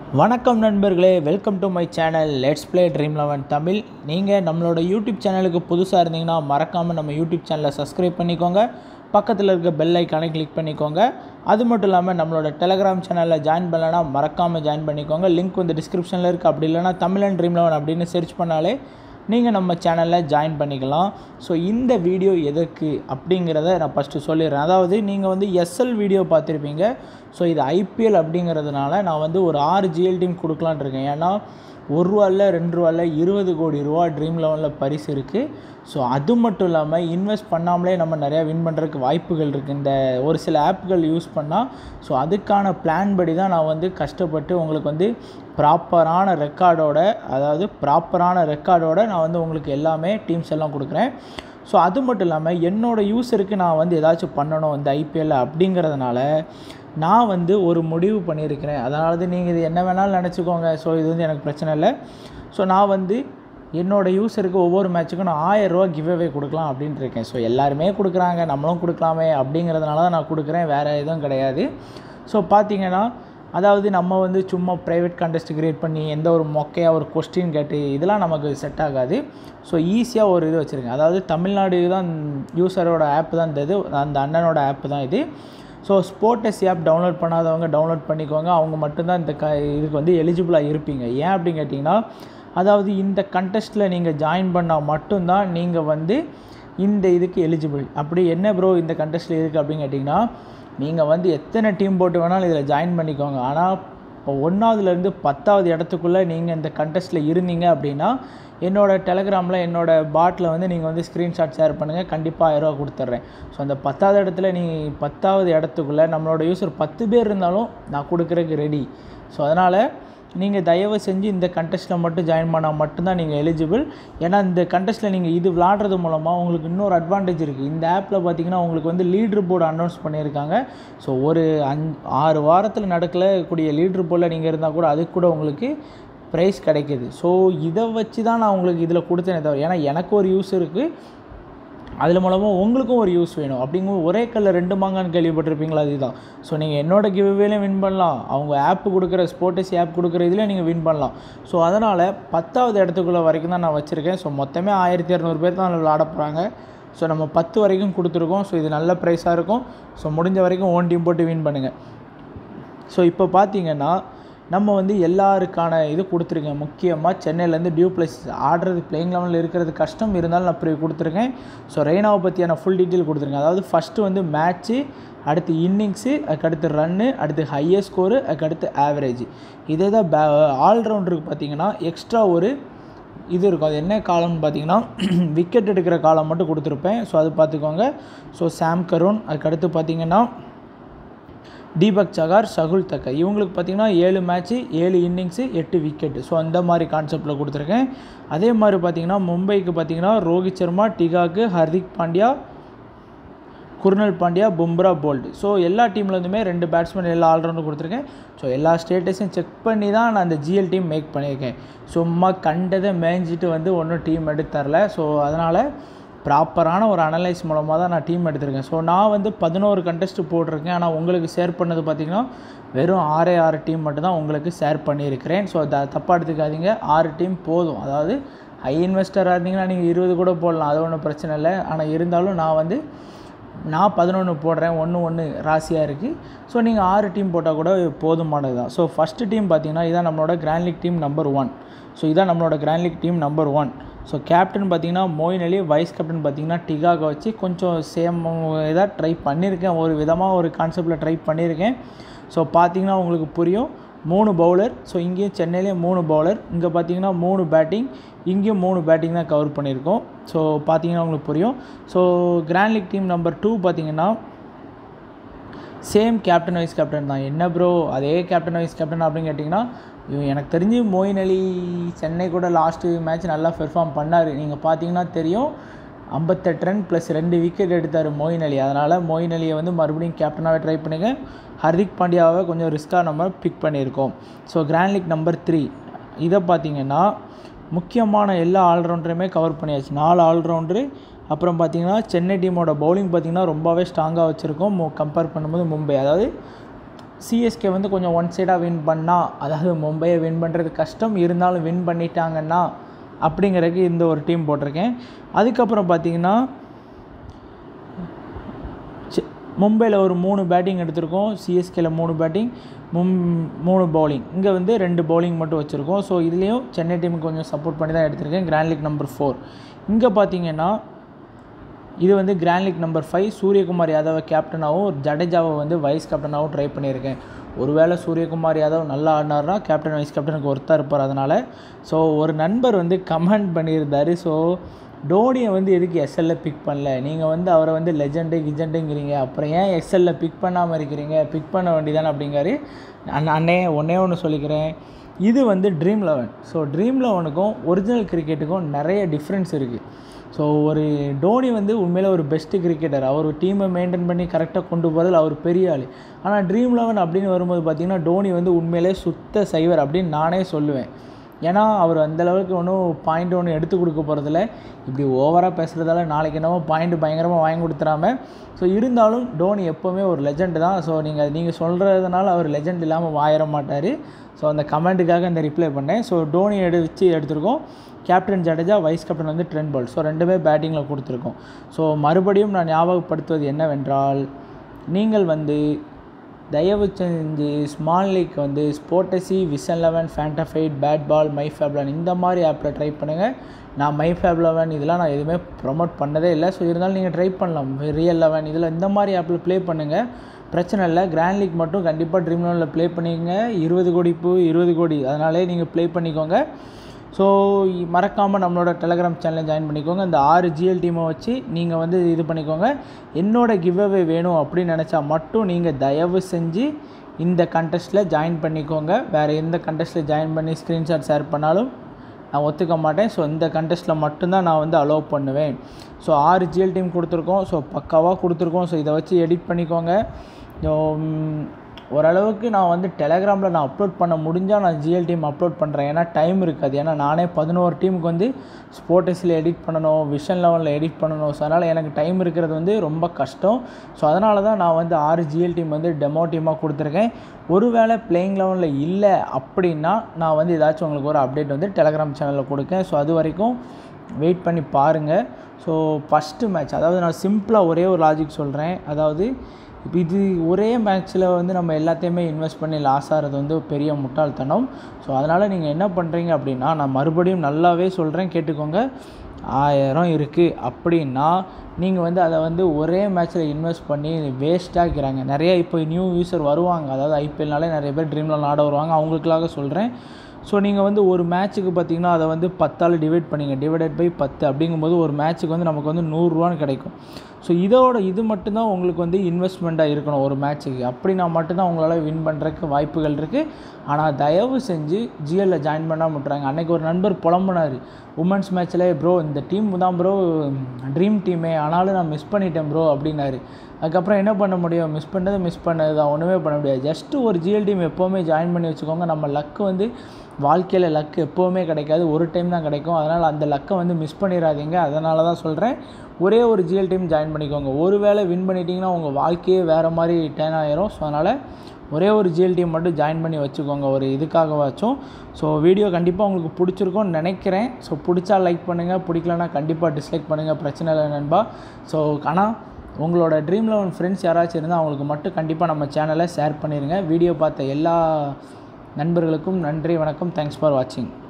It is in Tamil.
வணக்கம் நண்பர்களே, welcome to my channel Letsplay Dream 11 Tamil. நீங்கள் நம்மளோட யூடியூப் சேனலுக்கு புதுசாக இருந்தீங்கன்னா மறக்காமல் நம்ம யூடியூப் சேனலை சப்ஸ்கிரைப் பண்ணிக்கோங்க. பக்கத்தில் இருக்க பெல் ஐக்கானை கிளிக் பண்ணிக்கோங்க. அது மட்டும் இல்லாமல் நம்மளோட டெலகிராம் சேனலில் ஜாயின் பண்ணலைன்னா மறக்காமல் ஜாயின் பண்ணிக்கோங்க. லிங்க் வந்து டிஸ்கிரிப்ஷனில் இருக்குது. அப்படி இல்லைனா தமிழ் அண்ட் ட்ரீம் 11 அப்படின்னு சர்ச் பண்ணாலே நீங்கள் நம்ம சேனலில் ஜாயின் பண்ணிக்கலாம். ஸோ இந்த வீடியோ எதற்கு அப்படிங்கிறத நான் ஃபஸ்ட்டு சொல்லிடுறேன். அதாவது நீங்கள் வந்து எஸ்எல் வீடியோ பார்த்துருப்பீங்க. ஸோ இது ஐபிஎல் அப்படிங்கிறதுனால நான் வந்து ஒரு 6 ஜிஎல் டீம் கொடுக்கலான் இருக்கேன். ஏன்னா ₹1 ₹2 20 கோடி ரூபா ட்ரீம் 11 பரிசு இருக்குது. ஸோ அது மட்டும் இல்லாமல் இன்வெஸ்ட் பண்ணாமலே நம்ம நிறையா வின் பண்ணுறதுக்கு வாய்ப்புகள் இருக்குது இந்த ஒரு சில ஆப்புகள் யூஸ் பண்ணால். ஸோ அதுக்கான பிளான் படி தான் நான் வந்து கஷ்டப்பட்டு உங்களுக்கு வந்து ப்ராப்பரான ரெக்கார்டோட நான் வந்து உங்களுக்கு எல்லாமே டீம்ஸ் எல்லாம் கொடுக்குறேன். ஸோ அது மட்டும் இல்லாமல் என்னோடய யூஸருக்கு நான் வந்து ஏதாச்சும் பண்ணணும் இந்த ஐபிஎல் அப்படிங்கிறதுனால நான் வந்து ஒரு முடிவு பண்ணியிருக்கிறேன். அதாவது நீங்கள் இது என்ன வேணாலும் நினச்சிக்கோங்க. ஸோ இது வந்து எனக்கு பிரச்சனை இல்லை. ஸோ நான் வந்து என்னோடய யூஸருக்கு ஒவ்வொரு மேட்ச்சுக்கும் நான் ₹1000 கிவ்அவே கொடுக்கலாம் அப்படின்ட்டு இருக்கேன். ஸோ எல்லாருமே கொடுக்குறாங்க, நம்மளும் கொடுக்கலாமே அப்படிங்கிறதுனால தான் நான் கொடுக்குறேன், வேறு எதுவும் கிடையாது. ஸோ பார்த்தீங்கன்னா அதாவது நம்ம வந்து சும்மா ப்ரைவேட் கான்டெஸ்ட் கிரியேட் பண்ணி எந்த ஒரு மொக்கையாக ஒரு கொஸ்டின் கேட்டு இதெல்லாம் நமக்கு செட் ஆகாது. ஸோ ஈஸியாக ஒரு இது வச்சுருக்கேன். அதாவது தமிழ்நாடு தான் யூஸரோட ஆப் தான் இந்த இது, அந்த அண்ணனோட ஆப் தான் இது. ஸோ ஸ்போர்டஸி ஆப் டவுன்லோட் பண்ணாதவங்க டவுன்லோட் பண்ணிக்கோங்க. அவங்க மட்டும்தான் இந்த இதுக்கு வந்து எலிஜிபிளாக இருப்பீங்க. ஏன் அப்படின்னு கேட்டிங்கன்னா, அதாவது இந்த கண்டெஸ்ட்டில் நீங்கள் ஜாயின் பண்ணால் மட்டும்தான் நீங்கள் வந்து இந்த இதுக்கு எலிஜிபிள். அப்படி என்ன ப்ரோ இந்த கண்டெஸ்ட்டில் இருக்குது அப்படின்னு கேட்டிங்கன்னா, நீங்கள் வந்து எத்தனை டீம் போட்டு வேணாலும் இதில் ஜாயின் பண்ணிக்கோங்க. ஆனால் இப்போ 1வதுலேருந்து 10வது இடத்துக்குள்ளே நீங்கள் இந்த கண்டெஸ்ட்டில் இருந்தீங்க அப்படின்னா என்னோடய டெலகிராமில் என்னோடய பாட்டில் வந்து நீங்கள் வந்து ஸ்க்ரீன்ஷாட் ஷேர் பண்ணுங்கள், கண்டிப்பாக ₹1000 கொடுத்துட்றேன். ஸோ அந்த 10வது இடத்துல நீங்கள் 10வது இடத்துக்குள்ளே நம்மளோட யூஸர் 10 பேர் இருந்தாலும் நான் கொடுக்குறதுக்கு ரெடி. ஸோ அதனால் நீங்கள் தயவு செஞ்சு இந்த கண்டெஸ்ட்டில் மட்டும் ஜாயின் பண்ணால் மட்டும்தான் நீங்கள் எலிஜிபிள். ஏன்னா இந்த கண்டெஸ்ட்டில் நீங்கள் இது விளாடுறது மூலமாக உங்களுக்கு இன்னொரு அட்வான்டேஜ் இருக்குது. இந்த ஆப்பில் பார்த்தீங்கன்னா உங்களுக்கு வந்து லீடர் போர்டு அனௌன்ஸ் பண்ணியிருக்காங்க. ஸோ ஒரு 6 வாரத்தில் நடக்கக்கூடிய லீடர் போர்டில் நீங்கள் இருந்தால் கூட அதுக்கு கூட உங்களுக்கு ப்ரைஸ் கிடைக்கிது. ஸோ இதை வச்சு தான் நான் உங்களுக்கு இதில் கொடுத்தேனே தவிர, ஏன்னா எனக்கு ஒரு யூஸ் இருக்குது, அதில் மூலமாக உங்களுக்கும் ஒரு யூஸ் வேணும். அப்படிங்கும்போது ஒரே கல்லில் 2 மாங்கான்னு கேள்விப்பட்டிருப்பீங்களா, அதுதான். ஸோ நீங்கள் என்னோடய கிவ்அவேலையும் வின் பண்ணலாம், அவங்க ஆப்பு கொடுக்குற ஸ்போர்டஸி ஆப் கொடுக்குற இதில் நீங்கள் வின் பண்ணலாம். ஸோ அதனால் 10வது இடத்துக்குள்ளே வரைக்கும் தான் நான் வச்சுருக்கேன். ஸோ மொத்தமே 1200 பேர் தான் விளாட போகிறாங்க. ஸோ நம்ம 10 வரைக்கும் கொடுத்துருக்கோம். ஸோ இது நல்ல ப்ரைஸாக இருக்கும். ஸோ முடிஞ்ச வரைக்கும் ஓன் டீம் போட்டு வின் பண்ணுங்கள். ஸோ இப்போ பார்த்தீங்கன்னா நம்ம வந்து எல்லாருக்கான இது கொடுத்துருக்கேன். முக்கியமாக சென்னையிலேருந்து டியூப்ளஸ் ஆடுறது பிளேயிங் லெவலில் இருக்கிறது கஷ்டம் இருந்தாலும் நான் இப்படி கொடுத்துருக்கேன். ஸோ ரெய்னாவை பற்றியான ஃபுல் டீட்டெயில் கொடுத்துருக்கேன். அதாவது ஃபஸ்ட்டு வந்து மேட்ச்சு, அடுத்து இன்னிங்ஸு, அதுக்கடுத்து ரன்னு, அடுத்து ஹையஸ்ட் ஸ்கோரு, அதுக்கடுத்து ஆவரேஜ். இதே தான் ஆல்ரவுண்டருக்கு பார்த்திங்கன்னா எக்ஸ்ட்ரா ஒரு இது இருக்கும். அது என்ன காலம்னு பார்த்தீங்கன்னா விக்கெட் எடுக்கிற காலம் மட்டும் கொடுத்துருப்பேன். ஸோ அது பார்த்துக்கோங்க. ஸோ சாம் கருண், அதுக்கடுத்து பார்த்திங்கன்னா தீபக் சகார், சகுல் தக்கர், இவங்களுக்கு பார்த்திங்கன்னா 7 மேட்ச்சு 7 இன்னிங்ஸு 8 விக்கெட்டு. ஸோ அந்த மாதிரி கான்செப்டில் கொடுத்துருக்கேன். அதே மாதிரி பார்த்திங்கன்னா மும்பைக்கு பார்த்திங்கன்னா Rohit Sharma, de Kock, Hardik Pandya, Krunal Pandya, Bumrah, Boult. So எல்லா டீம்லேருந்துமே 2 பேட்ஸ்மேன் எல்லா ஆல்ரவுண்டும் கொடுத்துருக்கேன். ஸோ எல்லா ஸ்டேட்டஸையும் செக் பண்ணி தான் நான் அந்த ஜிஎல் டீம் மேக் பண்ணியிருக்கேன். சும்மா கண்டதை மேய்ஞ்சிட்டு வந்து ஒன்றும் டீம் எடுத்து தரல. ஸோ அதனால் ப்ராப்பரான ஒரு அனலைஸ் மூலமாக தான் நான் டீம் எடுத்திருக்கேன். ஸோ நான் வந்து 11 கண்டெஸ்ட்டு போட்டிருக்கேன். ஆனால் உங்களுக்கு ஷேர் பண்ணது பார்த்திங்கன்னா வெறும் 6 டீம் மட்டும் தான் உங்களுக்கு ஷேர் பண்ணியிருக்கிறேன். ஸோ தப்பாக எடுத்துக்காதீங்க, 6 டீம் போதும். அதாவது ஹை இன்வெஸ்டராக இருந்தீங்கன்னா நீங்கள் 20 கூட போடலாம், அது ஒன்றும் பிரச்சனை இல்லை. ஆனால் இருந்தாலும் நான் 11 போடுறேன், 1 ராசியாக இருக்குது. ஸோ நீங்கள் 6 டீம் போட்டால் கூட போதுமானது தான். ஸோ ஃபஸ்ட்டு டீம் பார்த்திங்கன்னா இதான் நம்மளோட grand league team number 1. So இதான் நம்மளோட grand league team number 1. So captain பார்த்திங்கன்னா மோயின் அலி, வைஸ் கேப்டன் பார்த்திங்கன்னா டிகாக வச்சு கொஞ்சம் சேம் இதாக ட்ரை பண்ணியிருக்கேன். ஒரு விதமாக ஒரு கான்செப்டில் ட்ரை பண்ணியிருக்கேன். ஸோ பார்த்திங்கன்னா உங்களுக்கு புரியும். 3 பவுலர். ஸோ இங்கேயும் சென்னையிலேயும் 3 பவுலர், இங்கே பார்த்திங்கன்னா 3 பேட்டிங், இங்கேயும் 3 பேட்டிங் தான் கவர் பண்ணியிருக்கோம். ஸோ பார்த்திங்கன்னா உங்களுக்கு புரியும். So grand league team number 2 பார்த்திங்கன்னா சேம் கேப்டன் வைஸ் கேப்டன் தான். என்ன ப்ரோ அதே கேப்டன் வைஸ் கேப்டன் அப்படின்னு கேட்டிங்கன்னா, எனக்கு தெரிஞ்சு மோயின் அலி சென்னை கூட லாஸ்ட்டு மேட்ச் நல்லா பெர்ஃபார்ம் பண்ணார். நீங்கள் பார்த்தீங்கன்னா தெரியும், 58 ரன் ப்ளஸ் 2 விக்கெட் எடுத்தார் மோயின் அலி. அதனால் மோயின் அலியை வந்து மறுபடியும் கேப்டனாகவே ட்ரை பண்ணுங்க. ஹர்திக் பாண்டியாவை கொஞ்சம் ரிஸ்க்காக நம்ம பிக் பண்ணியிருக்கோம். ஸோ கிராண்ட் லீக் நம்பர் 3 இதை பார்த்திங்கன்னா முக்கியமான எல்லா ஆல்ரவுண்டரையுமே கவர் பண்ணியாச்சு. 4 ஆல்ரவுண்டரு. அப்புறம் பார்த்திங்கன்னா சென்னை டீமோட பவுலிங் பார்த்திங்கன்னா ரொம்பவே ஸ்ட்ராங்காக வச்சுருக்கோம் கம்பேர் பண்ணும்போது மும்பை. அதாவது சிஎஸ்கே வந்து கொஞ்சம் ஒன் சைடாக வின் பண்ணால், அதாவது மும்பையை வின் பண்ணுறது கஷ்டம், இருந்தாலும் வின் பண்ணிட்டாங்கன்னா அப்படிங்கிறதுக்கு இந்த ஒரு டீம் போட்டிருக்கேன். அதுக்கப்புறம் பார்த்தீங்கன்னா மும்பையில் ஒரு 3 பேட்டிங் எடுத்திருக்கோம், சிஎஸ்கேல 3 பேட்டிங், 3 பவுலிங். இங்கே வந்து 2 பவுலிங் மட்டும் வச்சுருக்கோம். ஸோ இதுலேயும் சென்னை டீமுக்கு கொஞ்சம் சப்போர்ட் பண்ணி தான் எடுத்திருக்கேன். Grand league number 4. இங்கே பார்த்தீங்கன்னா இது வந்து கிராண்ட் லீக் நம்பர் 5. சூரியகுமார் யாதவை கேப்டனாகவும் ஜடேஜாவை வந்து வைஸ் கேப்டனாகவும் ட்ரை பண்ணியிருக்கேன். ஒருவேளை சூரியகுமார் யாதவ் நல்லா ஆடினார்னா கேப்டன் வைஸ் கேப்டனுக்கு ஒருத்தா இருப்பார். அதனால் ஸோ ஒரு நண்பர் வந்து கமெண்ட் பண்ணியிருந்தார், ஸோ டோனியை வந்து எதுக்கு எஸ்எல்ல பிக் பண்ணல, நீங்கள் வந்து அவரை வந்து கிஜெண்டுங்கிறீங்க, அப்புறம் ஏன் எஸ்எல்ல பிக் பண்ணாமல் இருக்கிறீங்க, பிக் பண்ண வேண்டியதானே அப்படிங்காரு. அண்ணே ஒன்று சொல்லிக்கிறேன், இது வந்து ட்ரீம் 11. ஸோ ட்ரீம் 11க்கும் ஒரிஜினல் கிரிக்கெட்டுக்கும் நிறைய டிஃப்ரென்ஸ் இருக்குது. ஸோ ஒரு டோனி வந்து உண்மையில் ஒரு பெஸ்ட்டு கிரிக்கெட்டர், அவர் டீமை மெயின்டைன் பண்ணி கரெக்டாக கொண்டு போகிறதில் அவர் பெரிய ஆள். ஆனால் ட்ரீம் 11 அப்படின்னு வரும்போது பார்த்திங்கன்னா டோனி வந்து உண்மையிலே சுத்த சைவர் அப்படின்னு நானே சொல்லுவேன். ஏன்னா அவர் அந்தளவுக்கு ஒன்றும் பாயிண்ட் ஒன்று எடுத்து கொடுக்க போகிறதில்ல. இப்படி ஓவராக பேசுகிறதால நாளைக்கு என்னவோ பாயிண்ட் பயங்கரமாக வாங்கி கொடுத்துறாம. ஸோ இருந்தாலும் டோனி எப்போவுமே ஒரு லெஜெண்டு தான். ஸோ நீங்கள் சொல்கிறதுனால அவர் லெஜெண்ட் இல்லாமல் வாயிட மாட்டார். ஸோ அந்த கமெண்ட்டுக்காக இந்த ரிப்ளை பண்ணேன். ஸோ டோனி வச்சு எடுத்திருக்கோம். கேப்டன் ஜடேஜா, வைஸ் கேப்டன் வந்து ட்ரெண்ட் போல்ட். ஸோ 2 பேட்டிங்கில் கொடுத்துருக்கோம். ஸோ மறுபடியும் நான் ஞாபகப்படுத்துவது என்னவென்றால், நீங்கள் வந்து தயவு செஞ்சு ஸ்மால் லீக் வந்து ஸ்போர்டசி, விஷன் 11, ஃபேண்டஃபைட், பேட் பால், மைஃபேப்11 இந்த மாதிரி ஆப்பில் ட்ரை பண்ணுங்கள். நான் மைஃபேப்11 இதெல்லாம் நான் எதுவுமே ப்ரொமோட் பண்ணதே இல்லை. ஸோ இருந்தாலும் நீங்கள் ட்ரை பண்ணலாம். ரியல் 11 இதில் இந்த மாதிரி ஆப்பில் ப்ளே பண்ணுங்கள், பிரச்சனை இல்லை. கிராண்ட் லீக் மட்டும் கண்டிப்பாக ட்ரீம் 11ல் ப்ளே பண்ணிக்கங்க. 20 கோடி அதனாலே நீங்கள் ப்ளே பண்ணிக்கோங்க. ஸோ மறக்காமல் நம்மளோட டெலகிராம் சேனலை ஜாயின் பண்ணிக்கோங்க. இந்த 6 ஜிஎல் டீமை வச்சு நீங்கள் வந்து இது பண்ணிக்கோங்க. என்னோட கிவ்அவே வேணும் அப்படின்னு நினச்சா மட்டும் நீங்கள் தயவு செஞ்சு இந்த கண்டெஸ்ட்டில் ஜாயின் பண்ணிக்கோங்க. வேறு எந்த கண்டெஸ்ட்டில் ஜாயின் பண்ணி ஸ்க்ரீன்ஷாட் ஷேர் பண்ணாலும் நான் ஒத்துக்க மாட்டேன். ஸோ இந்த கண்டெஸ்ட்டில் மட்டும்தான் நான் வந்து அலோவ் பண்ணுவேன். ஸோ 6 ஜிஎல் டீம் கொடுத்துருக்கோம். ஸோ பக்காவாக கொடுத்துருக்கோம். ஸோ இதை வச்சு எடிட் பண்ணிக்கோங்க. ஓரளவுக்கு நான் வந்து டெலகிராமில் நான் அப்லோட் பண்ண முடிஞ்சால் நான் ஜிஎல் டீம் அப்லோட் பண்ணுறேன். ஏன்னா டைம் இருக்காது. ஏன்னா நானே 11 டீமுக்கு வந்து ஸ்போர்டஸில் எடிட் பண்ணணும், விஷன் 11ல் எடிட் பண்ணணும். ஸோ அதனால் எனக்கு டைம் இருக்கிறது வந்து ரொம்ப கஷ்டம். ஸோ அதனால தான் நான் வந்து 6 ஜிஎல் டீம் வந்து டெமோ டீமாக கொடுத்துருக்கேன். ஒருவேளை பிளேயிங் 11ல் இல்லை அப்படின்னா நான் வந்து ஏதாச்சும் உங்களுக்கு ஒரு அப்டேட் வந்து டெலகிராம் சேனலில் கொடுக்கேன். ஸோ அது வரைக்கும் வெயிட் பண்ணி பாருங்கள். ஸோ ஃபஸ்ட்டு மேட்ச், அதாவது நான் சிம்பிளாக ஒரே ஒரு லாஜிக் சொல்கிறேன். அதாவது இப்போ இது ஒரே மேட்ச்சில் வந்து நம்ம எல்லாத்தையுமே இன்வெஸ்ட் பண்ணி லாஸ் ஆகிறது வந்து பெரிய முட்டாள்தனம். ஸோ அதனால் நீங்கள் என்ன பண்ணுறீங்க அப்படின்னா, நான் மறுபடியும் நல்லாவே சொல்கிறேன், கேட்டுக்கோங்க. 1000 இருக்குது அப்படின்னா நீங்கள் வந்து அதை வந்து ஒரே மேட்ச்சில் இன்வெஸ்ட் பண்ணி வேஸ்ட்டாகிறாங்க. நிறைய இப்போ நியூ யூஸர் வருவாங்க, அதாவது ஐபிஎல்னாலே நிறைய பேர் ட்ரீம் 11 ஆட வருவாங்க, அவங்களுக்காக சொல்கிறேன். ஸோ நீங்கள் வந்து ஒரு மேட்ச்சுக்கு பார்த்திங்கன்னா அதை வந்து 10ஆல் டிவைட் பண்ணிங்க, டிவைடட் பை 10 அப்படிங்கும்போது ஒரு மேட்ச்சுக்கு வந்து நமக்கு வந்து 100 ரூபான்னு கிடைக்கும். ஸோ இது மட்டும்தான் உங்களுக்கு வந்து இன்வெஸ்ட்மெண்ட்டாக இருக்கணும் ஒரு மேட்ச்சுக்கு. அப்படின்னா மட்டும்தான் உங்களால் வின் பண்ணுறதுக்கு வாய்ப்புகள் இருக்குது. ஆனால் தயவு செஞ்சு ஜிஎல்லில் ஜாயின் பண்ணாமல் விட்டுறாங்க. அன்றைக்கி ஒரு நண்பர் புலம்புனார் உமன்ஸ் மேட்ச்சில், ப்ரோ இந்த டீம் தான் ப்ரோ ட்ரீம் டீமே, ஆனாலும் நான் மிஸ் பண்ணிட்டேன் ப்ரோ அப்படின்னாரு. அதுக்கப்புறம் என்ன பண்ண முடியும், மிஸ் பண்ணது தான், ஒன்றுமே பண்ண முடியாது. ஜஸ்ட்டு ஒரு ஜிஎல் டீம் எப்போவுமே ஜாயின் பண்ணி வச்சுக்கோங்க. நம்ம லக்கு வந்து வாழ்க்கையில் லக்கு எப்போவுமே கிடைக்காது, ஒரு டைம் தான் கிடைக்கும். அதனால் அந்த லக்கை வந்து மிஸ் பண்ணிடாதீங்க. அதனால தான் சொல்கிறேன், ஒரே ஒரு ஜிஎல் டீம் ஜாயின் பண்ணிக்கோங்க. ஒரு வேளை வின் பண்ணிட்டீங்கன்னா உங்கள் வாழ்க்கையே வேறு மாதிரி டேர்ன் ஆயிரும். ஸோ அதனால் ஒரே ஒரு ஜிஎல் டீம் மட்டும் ஜாயின் பண்ணி வச்சுக்கோங்க, ஒரு இதுக்காகவாச்சும். ஸோ வீடியோ கண்டிப்பாக உங்களுக்கு பிடிச்சிருக்கும்னு நினைக்கிறேன். ஸோ பிடிச்சா லைக் பண்ணுங்கள், பிடிக்கலனா கண்டிப்பாக டிஸ்லைக் பண்ணுங்கள், பிரச்சனை இல்லை நண்பா. ஸோ ஆனால் உங்களோட ட்ரீம் 11 ஃப்ரெண்ட்ஸ் யாராச்சும் இருந்தால் அவங்களுக்கு மட்டும் கண்டிப்பாக நம்ம சேனலை ஷேர் பண்ணிடுங்க. வீடியோ பார்த்த எல்லா நண்பர்களுக்கும் நன்றி, வணக்கம். தேங்க்ஸ் ஃபார் வாட்சிங்.